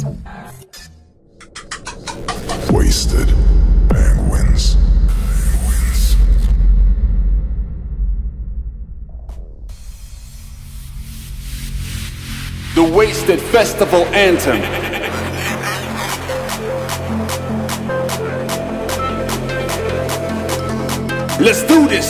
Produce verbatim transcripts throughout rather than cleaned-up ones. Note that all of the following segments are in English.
Wasted penguins. Penguins. The Wasted Festival Anthem. Let's do this.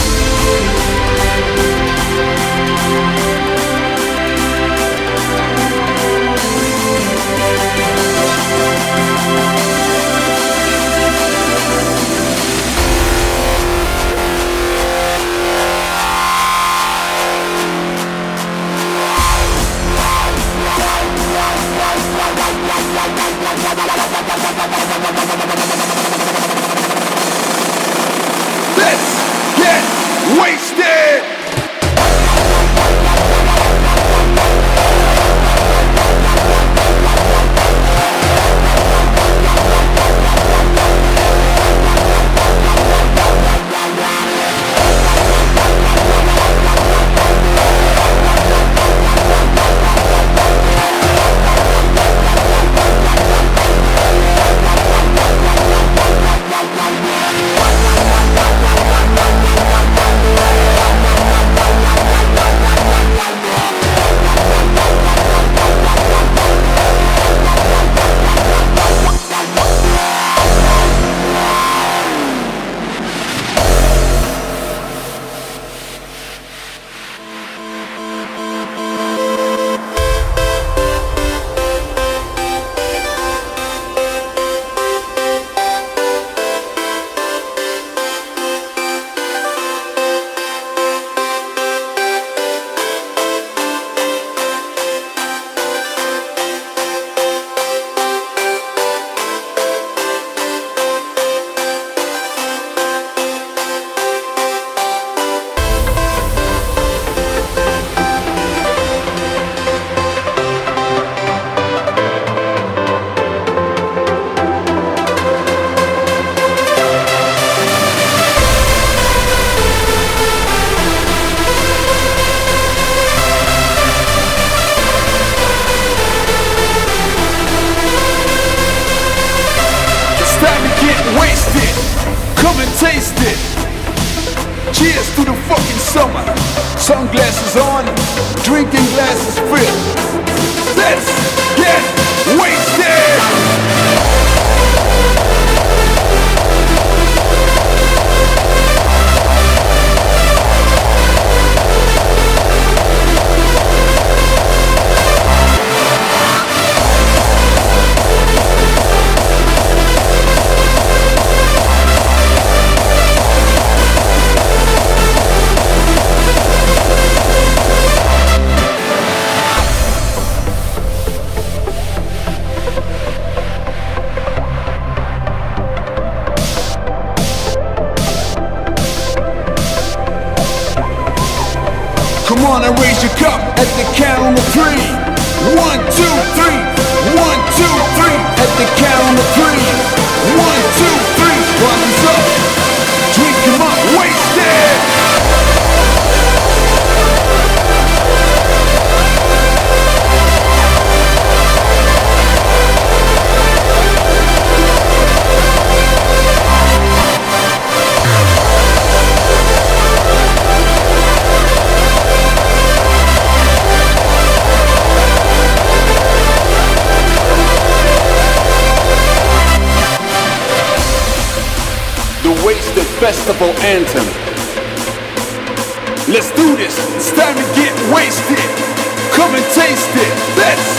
Let's get wasted! Wasted, come and taste it. Cheers to the fucking summer. Sunglasses on, drinking glasses filled. Let's get wasted. Come on and raise your cup at the count of three. One, two, three. One, two, three. At the count of three. One, two, three. Bottoms up. Drink 'em up. Wasted. Wasted Festival Anthem. Let's do this. It's time to get wasted. Come and taste it. Let's